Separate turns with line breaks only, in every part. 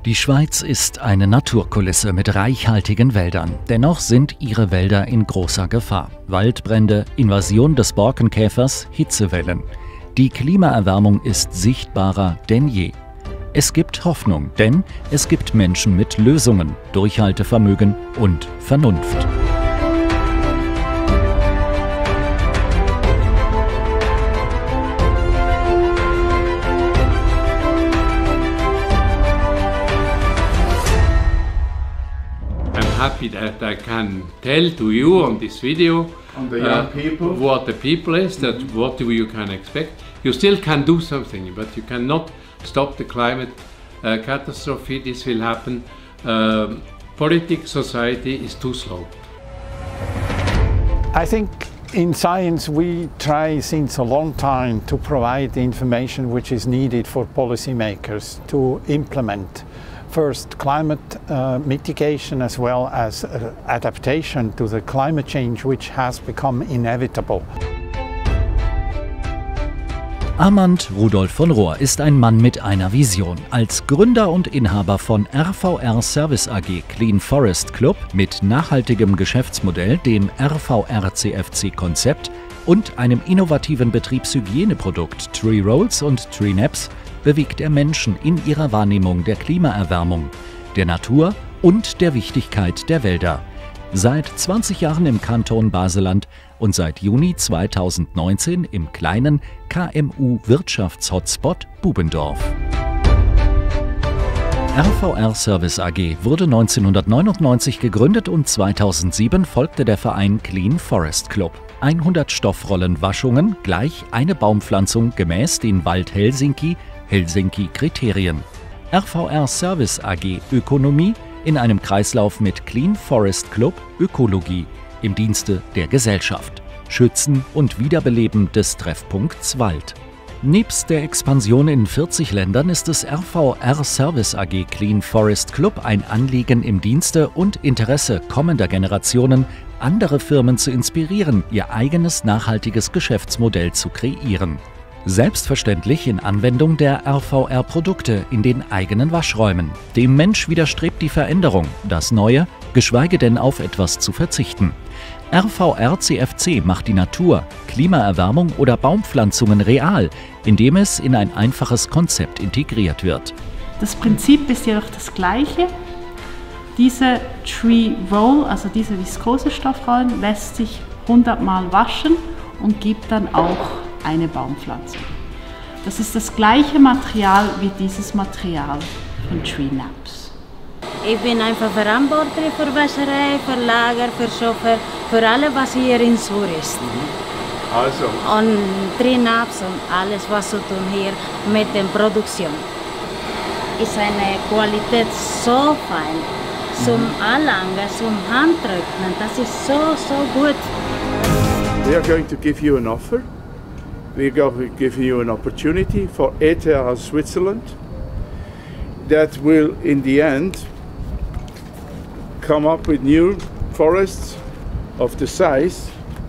Die Schweiz ist eine Naturkulisse mit reichhaltigen Wäldern. Dennoch sind ihre Wälder in großer Gefahr. Waldbrände, Invasion des Borkenkäfers, Hitzewellen. Die Klimaerwärmung ist sichtbarer denn je. Es gibt Hoffnung, denn es gibt Menschen mit Lösungen, Durchhaltevermögen und Vernunft.
Happy that I can tell to you on this video
on the young people
what the people is, that what you can expect. You still can do something, but you cannot stop the climate catastrophe. This will happen. Politics, society is too slow.
I think in science we try since a long time to provide the information which is needed for policymakers to implement first climate mitigation as well as adaptation to the climate change which has become inevitable.
Armand Rudolf von Rohr ist ein Mann mit einer Vision. Als Gründer und Inhaber von RVR Service AG Clean Forest Club mit nachhaltigem Geschäftsmodell, dem RVR-CFC-Konzept und einem innovativen Betriebshygieneprodukt Tree Rolls und Tree Naps bewegt er Menschen in ihrer Wahrnehmung der Klimaerwärmung, der Natur und der Wichtigkeit der Wälder. Seit 20 Jahren im Kanton Baselland und seit Juni 2019 im kleinen KMU-Wirtschaftshotspot Bubendorf. RVR Service AG wurde 1999 gegründet und 2007 folgte der Verein Clean Forest Club. 100 Stoffrollenwaschungen gleich eine Baumpflanzung gemäß den Wald Helsinki-Kriterien. RVR Service AG Ökonomie in einem Kreislauf mit Clean Forest Club Ökologie im Dienste der Gesellschaft. Schützen und Wiederbeleben des Treffpunkts Wald. Nebst der Expansion in 40 Ländern ist es RVR Service AG Clean Forest Club ein Anliegen im Dienste und Interesse kommender Generationen, andere Firmen zu inspirieren, ihr eigenes nachhaltiges Geschäftsmodell zu kreieren. Selbstverständlich in Anwendung der RVR-Produkte in den eigenen Waschräumen. Dem Mensch widerstrebt die Veränderung, das Neue, geschweige denn auf etwas zu verzichten. RVR-CFC macht die Natur, Klimaerwärmung oder Baumpflanzungen real, indem es in ein einfaches Konzept integriert wird.
Das Prinzip ist jedoch das gleiche. Diese Tree Roll, also diese Viskosestoffrollen, lässt sich 100 Mal waschen und gibt dann auch eine Baumpflanzung. Das ist das gleiche Material wie dieses Material von Tree Naps.
Ich bin einfach verantwortlich für Wäscherei, für Lager, für Chauffeur, für alles, was hier in Sur ist.
Also.
Und Tree Naps und alles, was zu tun hier mit der Produktion. Ist eine Qualität so fein, zum Anlangen, zum Handtrocknen, das ist so gut.
We are going to give you an offer. We're going to give you an opportunity for ETH Switzerland that will, in the end, come up with new forests of the size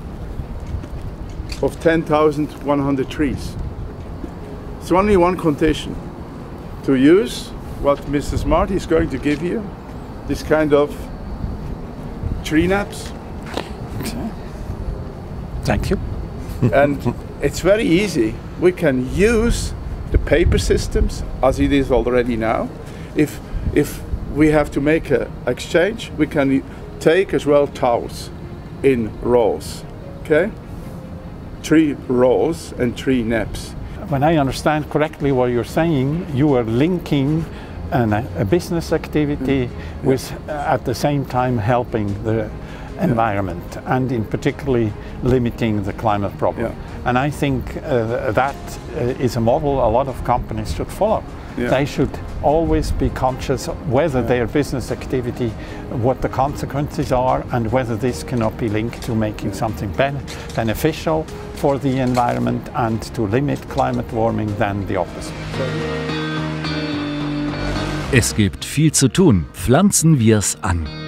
of 10,100 trees. It's only one condition: to use what Mrs. Marty is going to give you, this kind of tree naps.
Thank you.
And it's very easy. We can use the paper systems as it is already now. If we have to make an exchange, we can take as well towels in rolls. Okay? Tree rolls and tree naps.
When I understand correctly what you're saying, you are linking a business activity with at the same time helping the environment and in particularly limiting the climate problem. And I think that is a model a lot of companies should follow. They should always be conscious whether their business activity, what the consequences are, and whether this cannot be linked to making something beneficial for the environment and to limit climate warming than the opposite.
Es gibt viel zu tun. Pflanzen wir's an.